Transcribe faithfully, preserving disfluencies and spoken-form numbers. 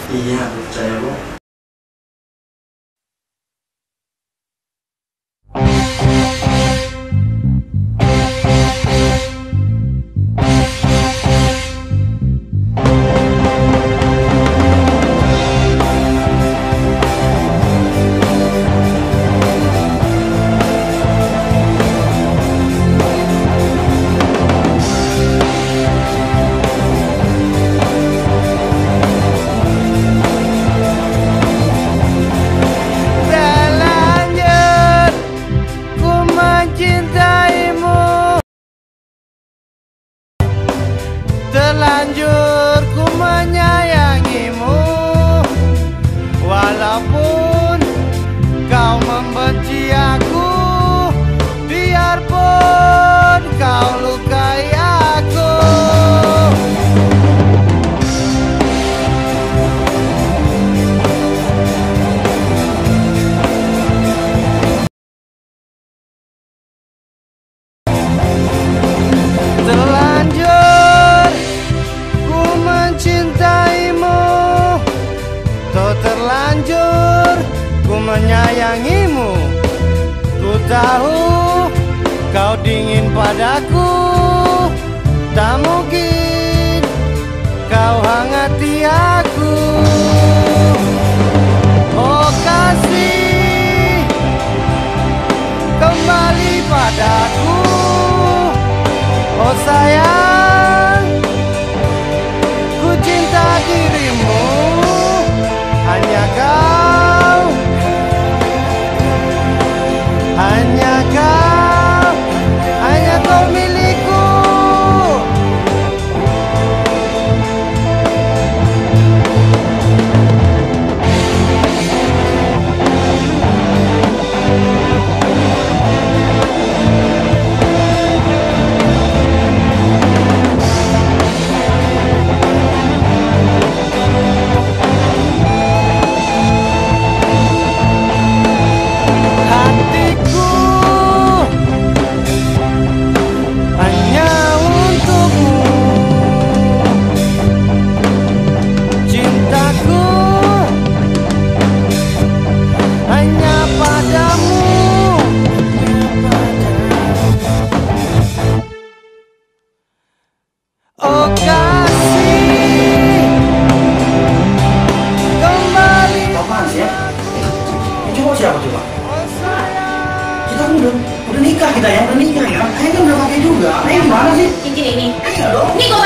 Iya, aku percaya kok. Terlanjur ku menyayangimu, walaupun kau membenci aku, biarpun kau lukai aku. Terlanjur ku mencintaimu, tuh terlanjur ku menyayangimu. Ku tahu kau dingin padaku, tak mungkin kau hangati aku. Oh kasih, kembali padaku. Oh sayang, ku cinta dirimu. Hanya kau, hanya kau, hanya kau milikku. Hatiku hanya untukmu, cintaku hanya padamu. Oh kasih, kembali. Apaan sih ya? Ini cowok siapa coba? Oh sayang, Kita kan udah, udah nikah kita ya, udah nikah ya. Kayaknya udah pakai juga. Ini gimana sih? Cincin ini. Iya dong. Ini kok